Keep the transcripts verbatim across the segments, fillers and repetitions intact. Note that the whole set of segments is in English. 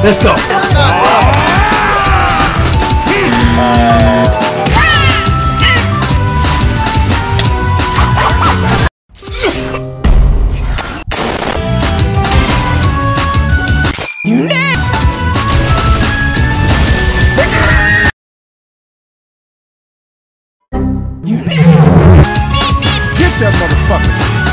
Let's go. You need. You need. Get that motherfucker.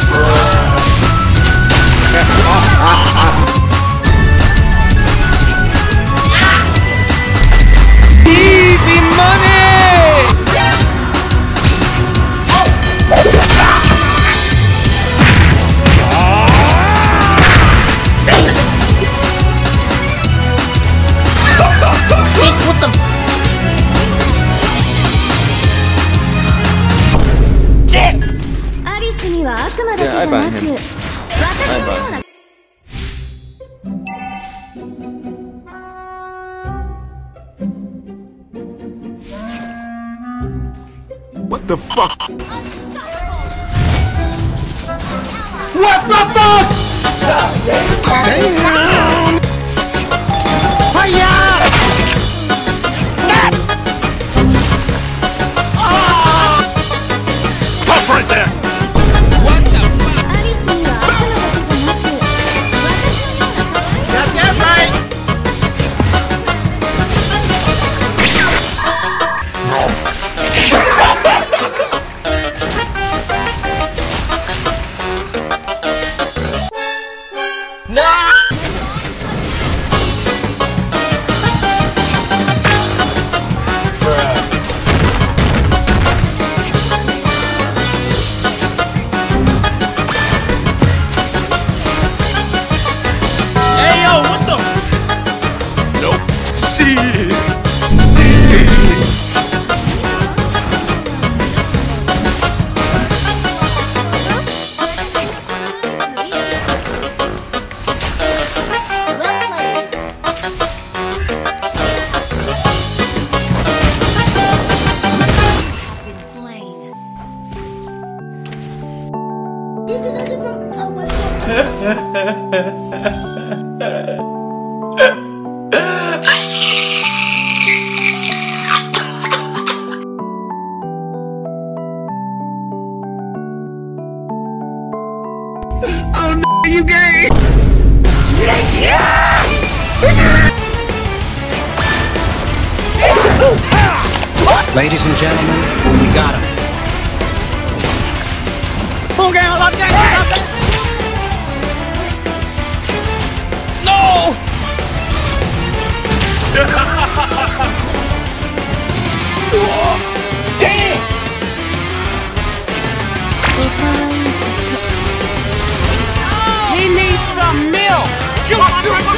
Easy money! What the? Yeah, I buy him. I buy him. what the fuck? What the fuck? Damn! Hiya! Stop right there! What the fuck? Yes, yes, right! No! Hey yo, what the? Nope. See, see. Oh no, you gay! Ladies and gentlemen, we got him. No! Damn! He needs some milk! You want to do it?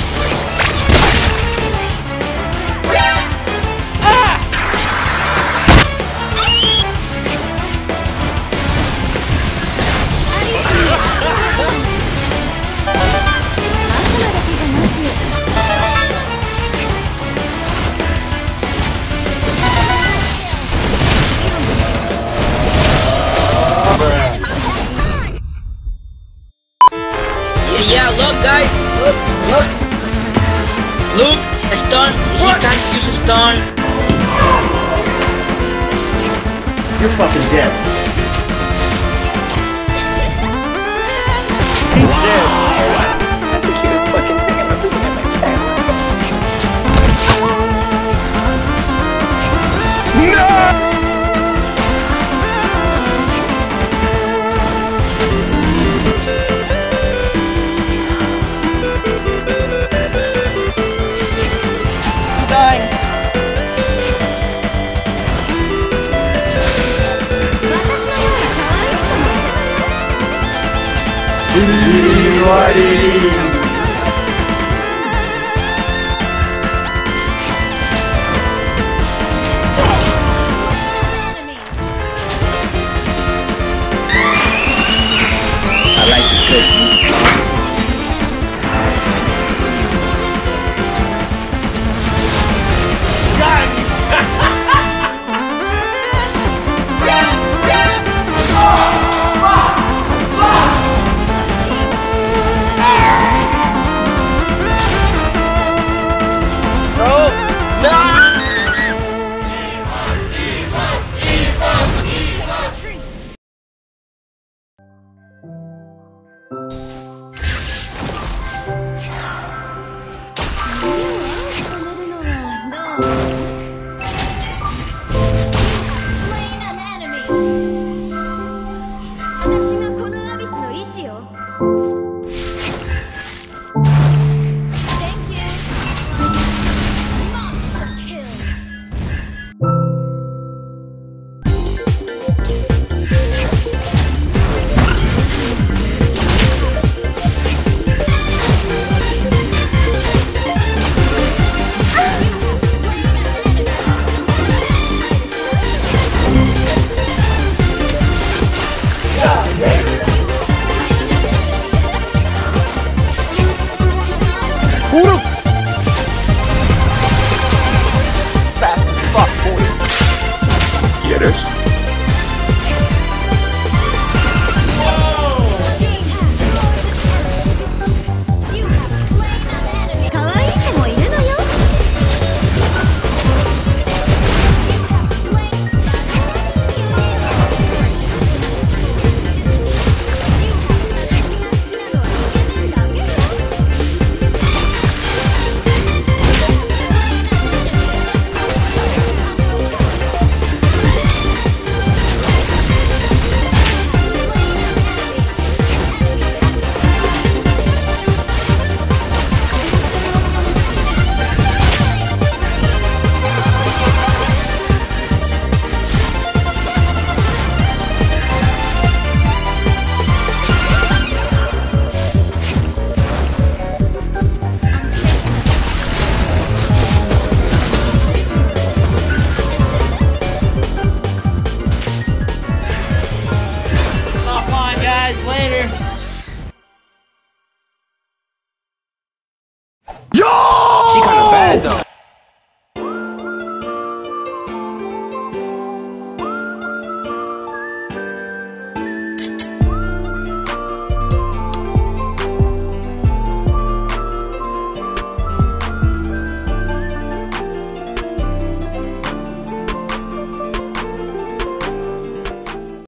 Yeah, look guys, look, look. Look, a stone, he can't use a stone. You're fucking dead. He's dead. That's the cutest fucking thing I've ever seen in my entire life. No! I like the trick. Ah! Wow.